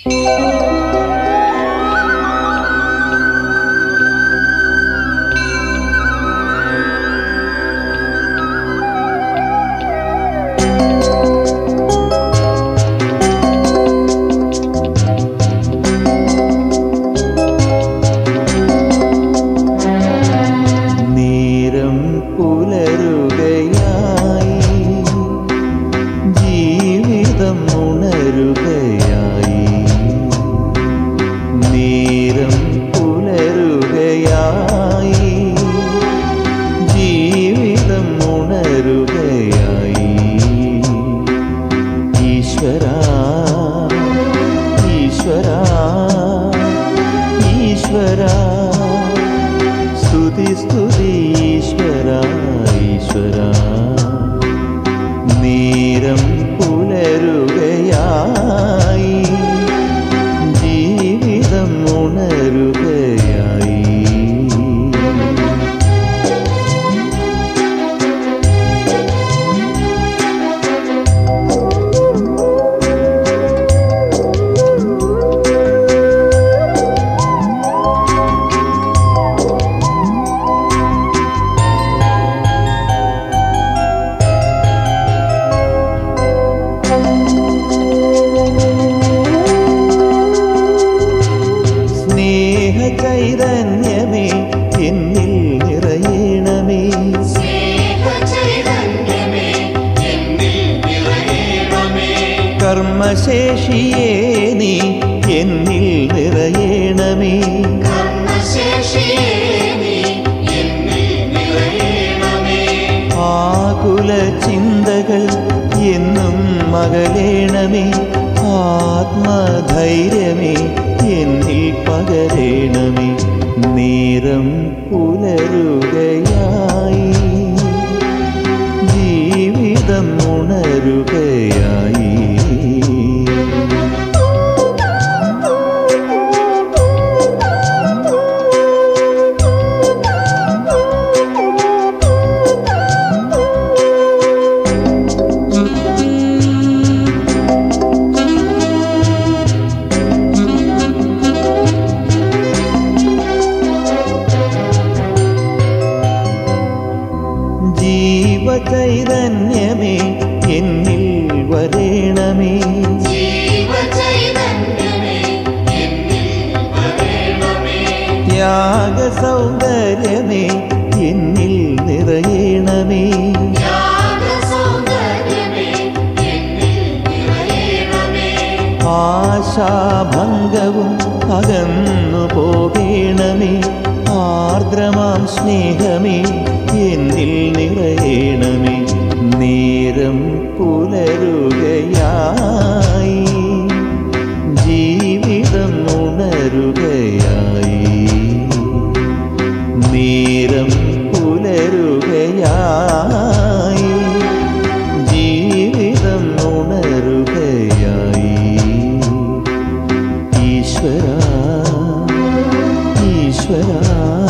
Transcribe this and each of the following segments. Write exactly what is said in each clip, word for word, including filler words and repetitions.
കർമ്മശേഷിയേ നീ എന്നിൽ നിറയണമേ. ആകുല ചിന്തകൾ എന്നും മകലേണമേ. ആത്മധൈര്യമേ എന്നിൽ പകരണമേ. നേരം പുലരുകയായി, ജീവിതം ഉണരുകയായി. ജീവചൈതന്യമേ എന്നിൽ വരേണമേ. ത്യാഗസൗന്ദര്യമേ എന്നിൽ നിറയണമേ. ആശാഭംഗവും അകന്നു പോകേണമേ. ആർദ്രമാം സ്നേഹമേ എന്നിൽ നിറയണമേ. നേരം പുലരുകയായി, ജീവിതം ഉണരുകയായി. നേരം പുലരുകയായി, ജീവിതം ഉണരുകയായി. ഈശ്വരാ ഈശ്വരാ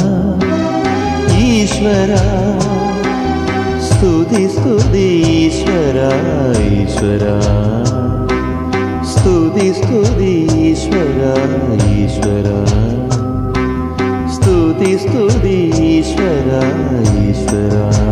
ഈശ്വരാ, സ്തുതി സ്തുതി ഈശ്വരാ ഈശ്വരാ, സ്തുതി സ്തുതി ഈശ്വരാ ഈശ്വരാ, സ്തുതി സ്തുതി ഈശ്വരാ ഈശ്വരാ.